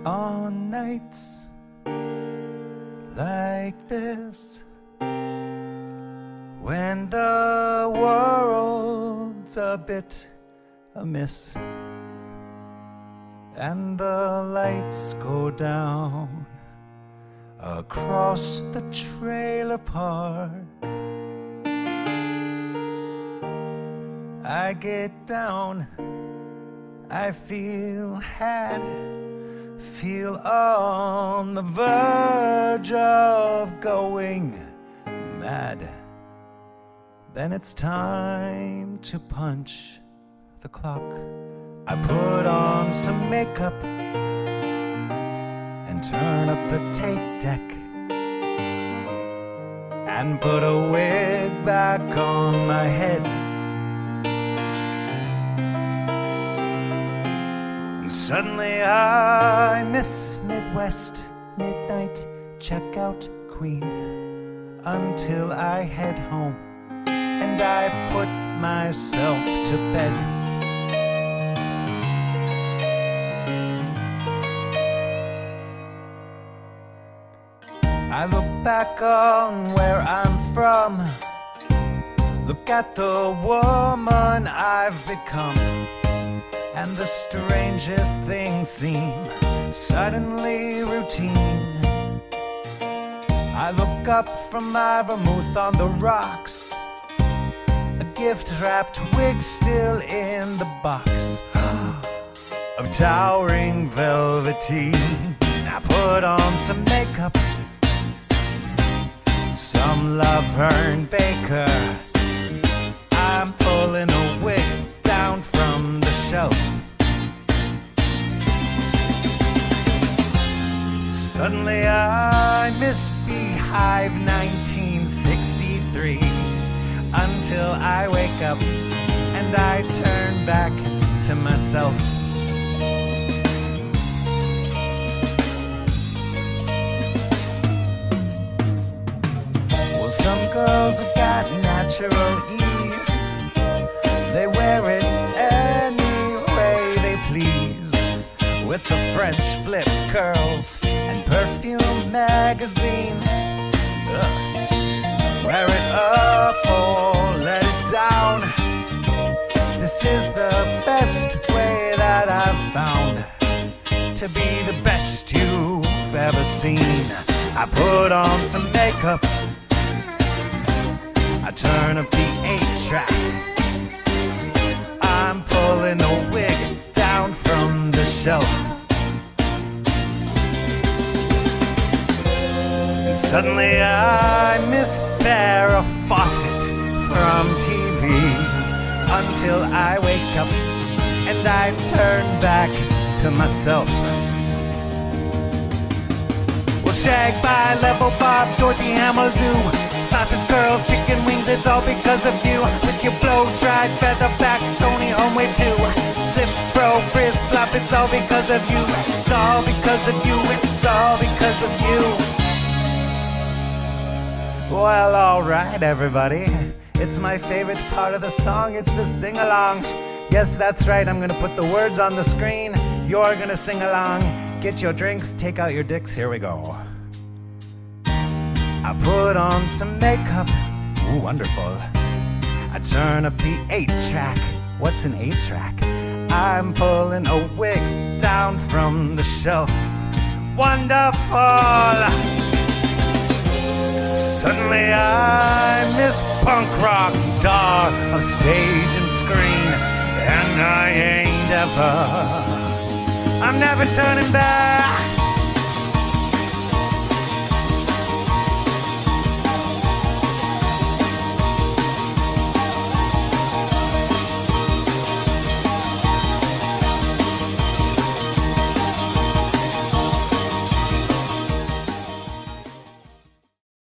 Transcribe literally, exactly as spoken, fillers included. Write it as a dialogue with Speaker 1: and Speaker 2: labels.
Speaker 1: On nights like this, when the world's a bit amiss and the lights go down across the trailer park, I get down, I feel had, feel on the verge of going mad. Then it's time to punch the clock. I put on some makeup and turn up the tape deck and put a wig back on my head. And suddenly I miss Midwest midnight checkout queen until I head home and I put myself to bed. I look back on where I'm from, look at the woman I've become, and the strangest things seem suddenly routine. I look up from my vermouth on the rocks, a gift-wrapped wig still in the box of towering velveteen. I put on some makeup, some Laverne Baker. I'm pulling a wig down from the shelf. Suddenly I miss Beehive nineteen sixty-three until I wake up and I turn back to myself. Well, some girls have got natural ease, they wear it any way they please, with the French flip curls and perfume magazines. Ugh. Wear it up or let it down, this is the best way that I've found to be the best you've ever seen. I put on some makeup, I turn up the eight track, I'm pulling a wig down from the shelf. And suddenly I miss Farrah Fawcett from T V until I wake up and I turn back to myself. Well, shag by level Bob, Dorothy Hamill do, sausage curls, chicken wings, it's all because of you. With your blow-dried feather back, Tony Homeway too. Flip, bro, frizz, flop, it's all because of you. It's all because of you, it's all because of you. Well, alright everybody, it's my favorite part of the song, it's the sing-along. Yes, that's right, I'm gonna put the words on the screen, you're gonna sing along. Get your drinks, take out your dicks, here we go. I put on some makeup, ooh, wonderful. I turn up the eight track, what's an eight track? I'm pulling a wig down from the shelf, wonderful. Suddenly I miss punk rock star of stage and screen, and I ain't ever, I'm never turning back.